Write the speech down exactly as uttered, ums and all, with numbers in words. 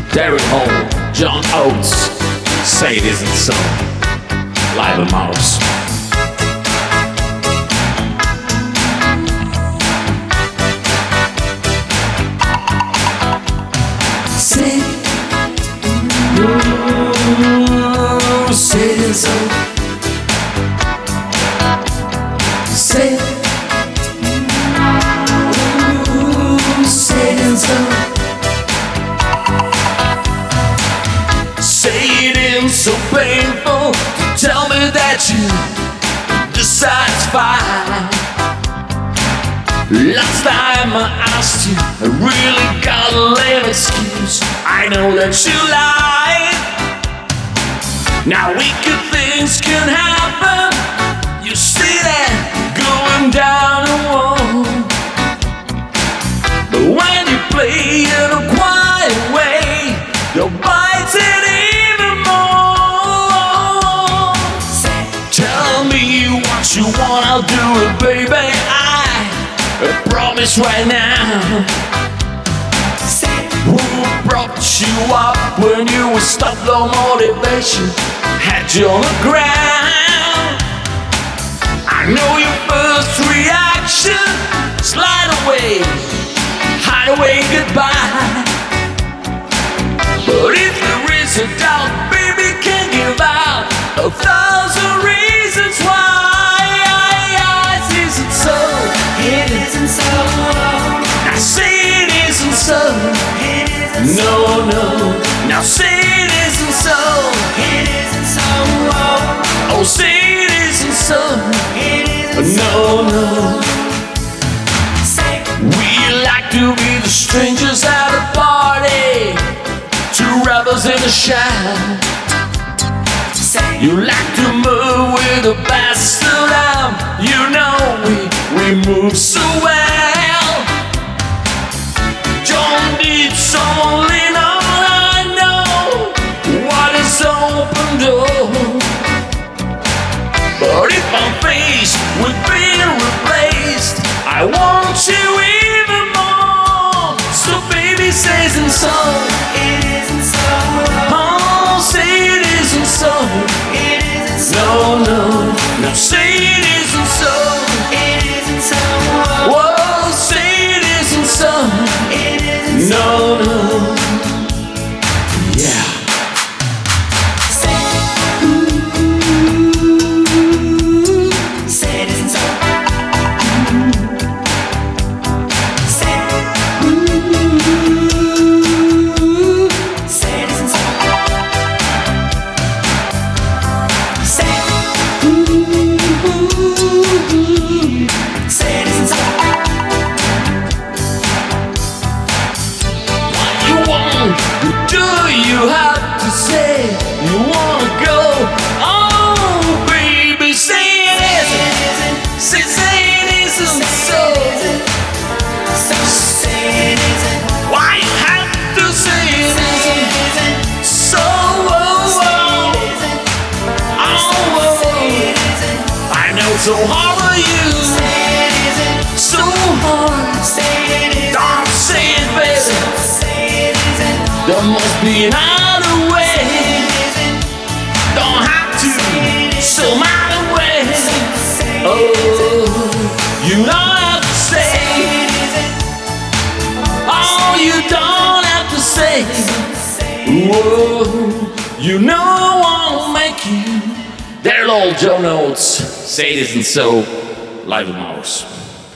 Daryl Hall John Oates, say it isn't so. Live at Mauro's. Say, ooh, say it so. Say, ooh, say it so. Say it isn't so painful to tell me that you dissatisfied. Last time I asked you, I really got a lame excuse. I know that you lied. Now wicked things can happen. You see that going down the wall. But when you play in a quiet way, you're biting even more. Tell me what you want, I'll do it, baby. I promise right now. Who brought you up when you were stuck, low motivation had you on the ground? I know your first reaction, slide away, hide away, goodbye. But if there is a doubt, baby, can't give out a thousand reasons why. It isn't so. It isn't so. Now say it isn't so. It isn't so. No, no. Now say it isn't so. It isn't so. Oh, say it isn't so. It isn't so. No, no. Say. We like to be the strangers at a party, two rebels in a shadow. Say. You like to move with a bastard arm. You know we we move so well. Don't need someone lean on. I know what is open door. But if I'm faced with being replaced, I want you even more. So baby, say it isn't so. It isn't so. Oh, say it isn't so. It isn't so. No, no. Now say it isn't so. It isn't so. Whoa, say it isn't so. It isn't so. No, no. Yeah. Say, ooh, say it isn't so. Say, ooh, say it isn't so. Say, ooh, say it isn't so. You want, do you have to say you wanna go? Oh, baby, say it isn't. Say, say it isn't so. Say it isn't. Why you have to say it isn't? So, oh, oh, oh, oh. I know it's so hard for you. So hard. Don't say it, baby. There must be another way. Don't have to, some other way. Oh, you don't have to say. Oh, you don't have to say. Whoa, you know I won't make you. Daryl Hall John Oates, say it isn't so. Live at Mauro's.